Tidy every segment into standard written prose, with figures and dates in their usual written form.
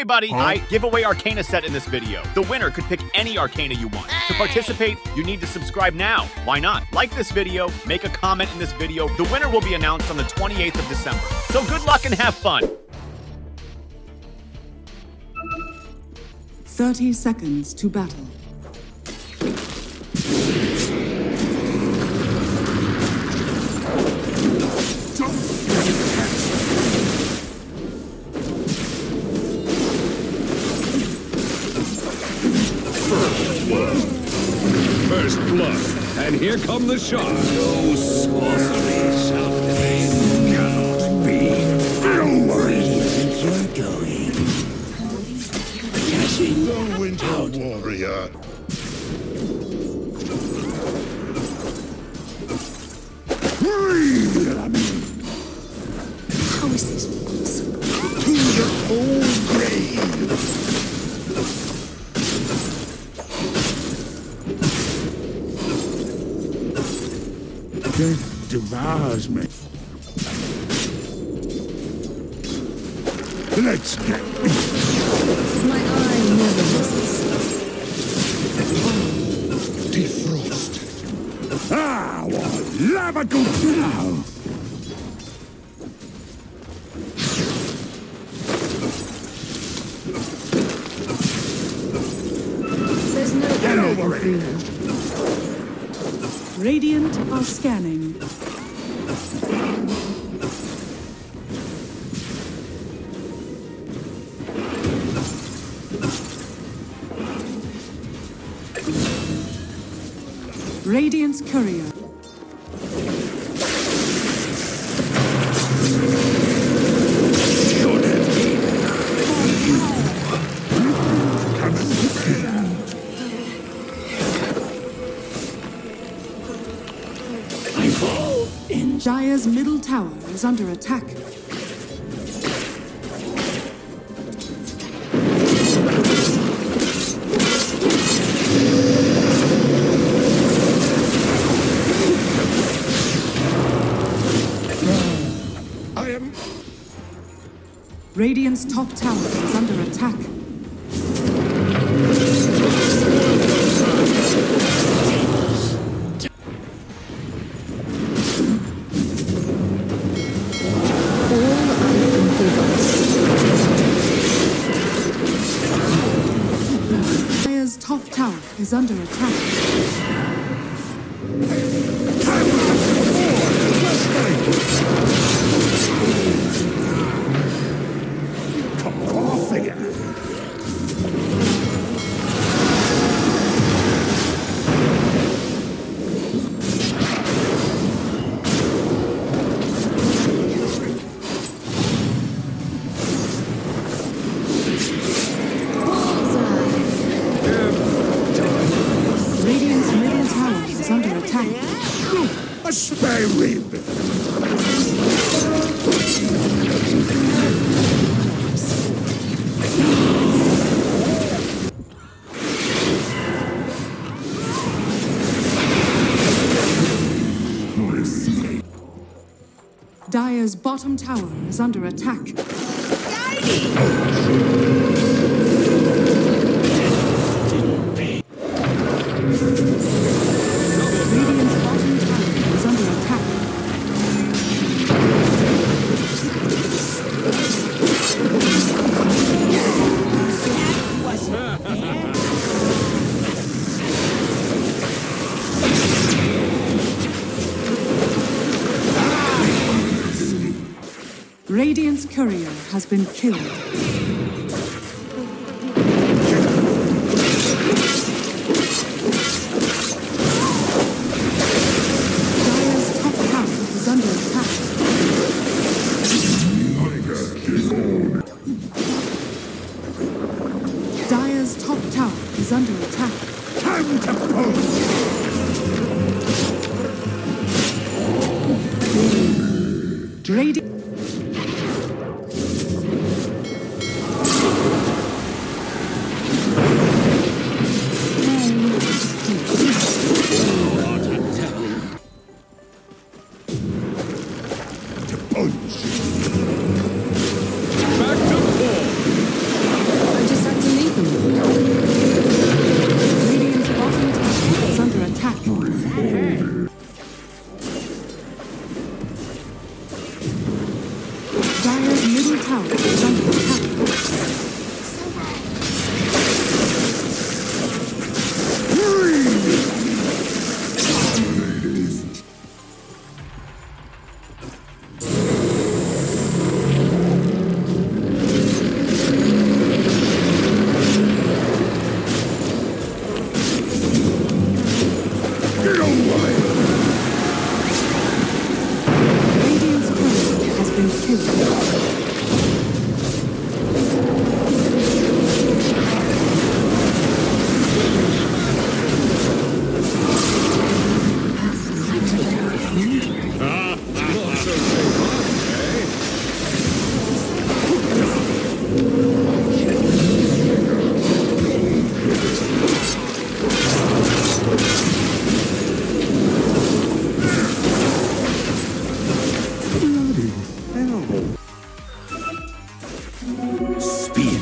everybody, I give away Arcana set in this video. The winner could pick any Arcana you want. To participate, you need to subscribe now. Why not? Like this video, make a comment in this video. The winner will be announced on the 28th of December. So good luck and have fun. 30 seconds to battle. First blood, and here come the shots. No sorcery shall cannot be. Where do you think you're going? Cashing the Winter Warrior. How is this possible? To the old grave. Death devours me. Let's get My eye never misses. defrosted. What lava goes now? There's no Get over it. Radiant are scanning. Radiant's courier. Dire's middle tower is under attack. Radiant's top tower is under attack. Dire's top tower is under attack. a spare rib. Dire's bottom tower is under attack. Radiant's bottom tower is under attack. Radiant's courier has been killed. Dire's top tower is under attack. Dire's top tower is under attack. Time to pull. Radiant.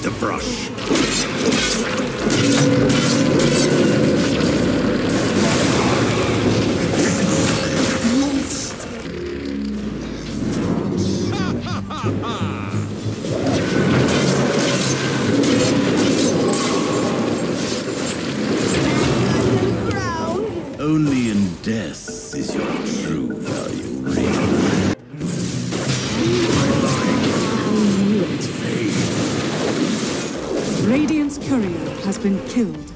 the brush. Only in death is your true value real. Radiant's courier has been killed.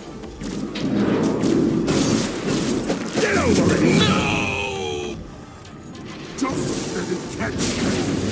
Get over it! No! Don't let it catch me!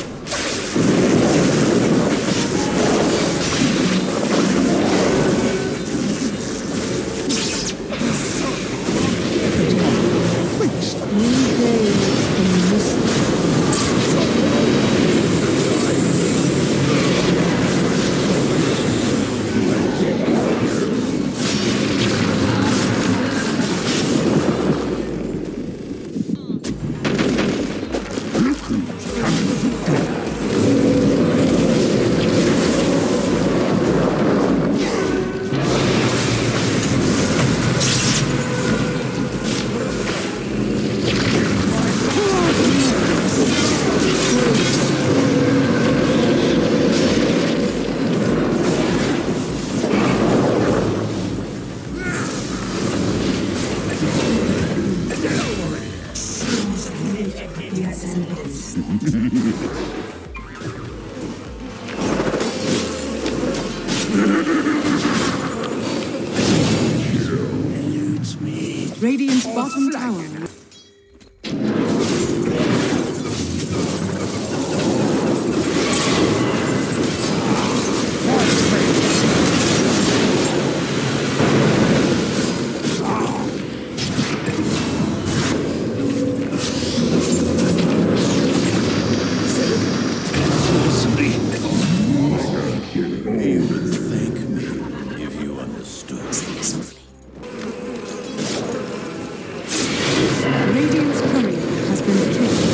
Radiant's bottom tower. You would thank me if you understood. Radiant's courier has been killed.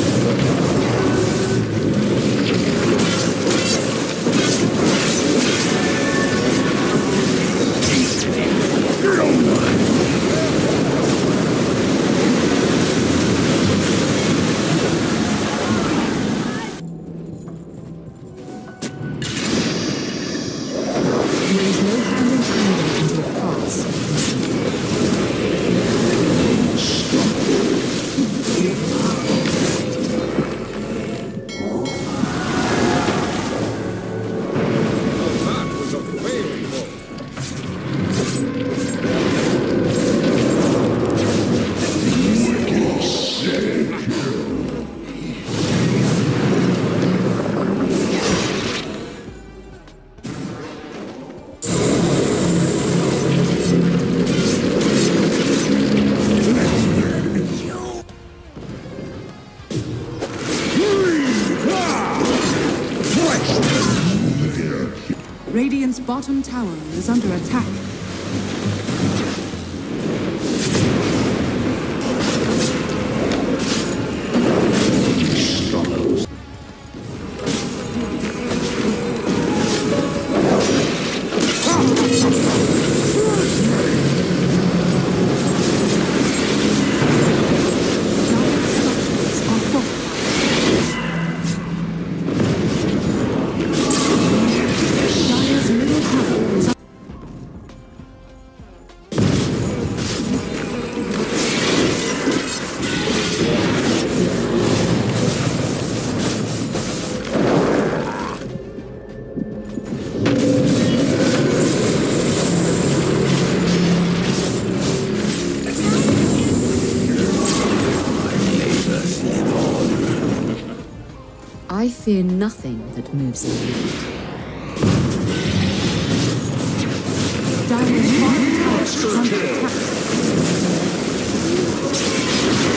There is no hand in hand into a pass. Radiant's bottom tower is under attack. I fear nothing that moves in. Dire's bottom tower is under attack.